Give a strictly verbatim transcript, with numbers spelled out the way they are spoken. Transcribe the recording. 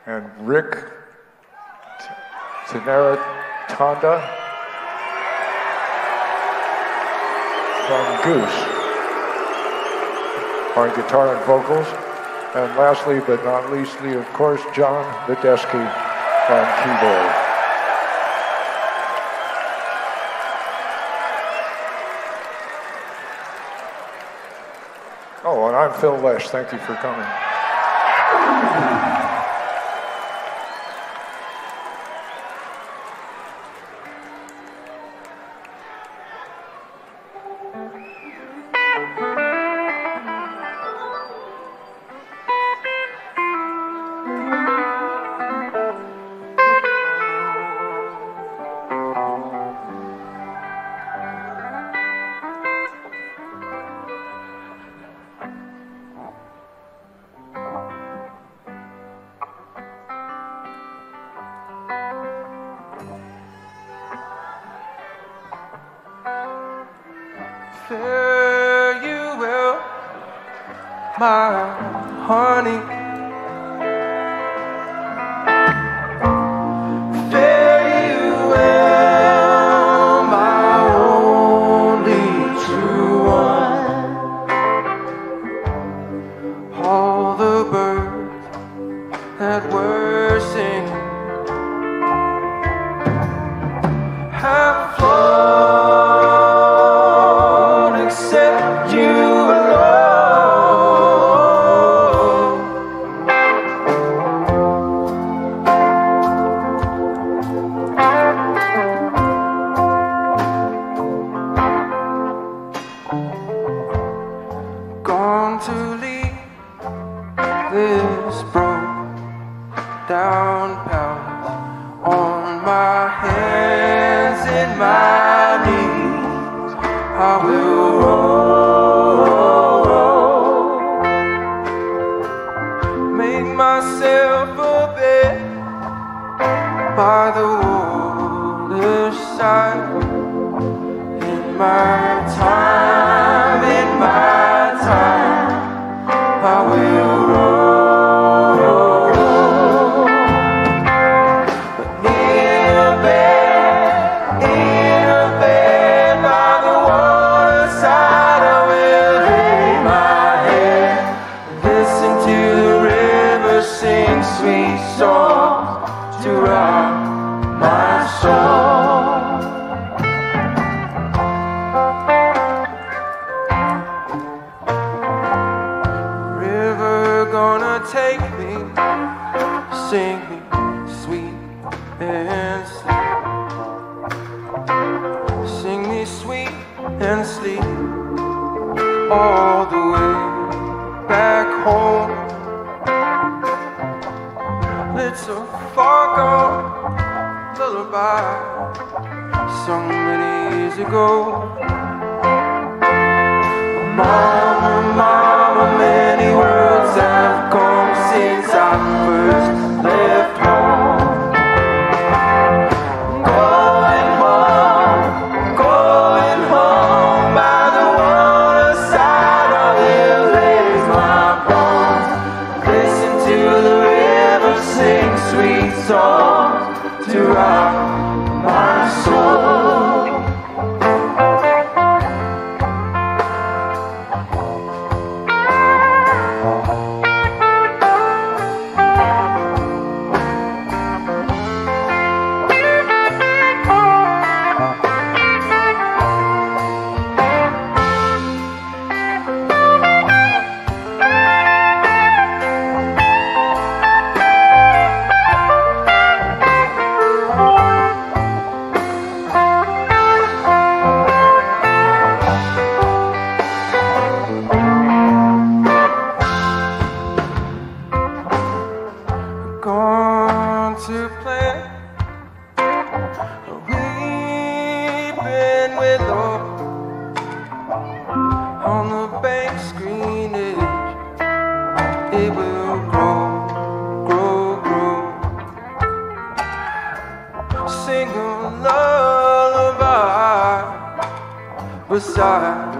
and Rick Tenera Tonda from Goose on guitar and vocals. And lastly, but not leastly, of course, John Badesky on keyboard. Oh, and I'm Phil Lesh. Thank you for coming. Fare you well, my honey. Fare you well, my only true one. All the birds that were singing have flown. Gone to leave this broke down palace on my hands and my knees. I will roll, roll, make myself a bed by the waterside. In my time, in my time, I will roll, but in a bed, in a bed by the waterside, I will lay my head, listen to the river sing sweet songs to rock my soul. Gonna take me, sing me sweet and sleep, sing me sweet and sleep all the way back home. It's a far gone lullaby sung many years ago. Mama, mama, many worlds have gone since I first left home. Going home, going home by the waterside, I will lay my bones, listen to the river sing sweet songs to rock my soul. Gone to play a weeping willow on the bank's green edge. It will grow, grow, grow. Sing a lullaby beside